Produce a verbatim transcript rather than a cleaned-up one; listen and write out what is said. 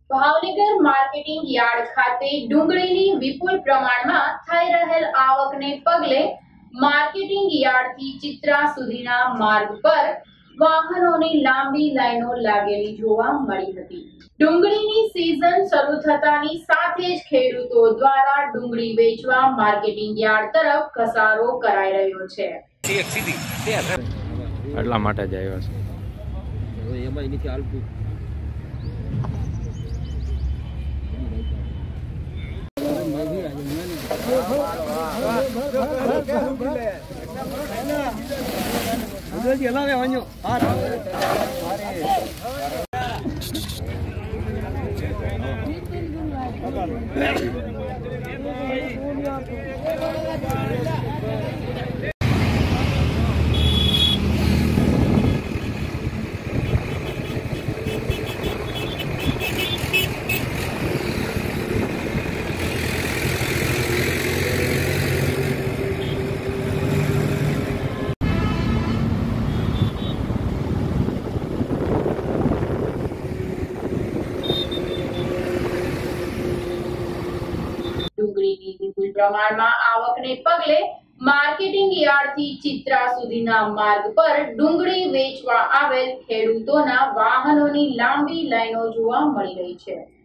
Bhavnagar marketing yard ખાતે ડુંગળીની વિપુલ પ્રમાણમાં થઈ રહેલ આવકને પગલે માર્કેટિંગ યાર્ડથી ચિત્રા સુધીના માર્ગ પર વાહનોની લાંબી લાઈનો લાગેલી જોવા મળી હતી। ડુંગળીની સીઝન શરૂ થતાની સાથે જ ખેડૂતો દ્વારા ડુંગળી વેચવા માર્કેટિંગ યાર્ડ તરફ ઘસારો કરાઈ રહ્યો છે। એટલા માટે જ આવ્યો છે। એમાં એનીથી હાલતું ડુંગળીની વિપુલ પ્રમાણમાં આવકને પગલે માર્કેટિંગ યાર્ડથી ચિત્રા સુધીના માર્ગ પર ડુંગળી વેચવા આવેલ ખેડૂતોના વાહનોની લાંબી લાઈનો જોવા મળી રહી છે।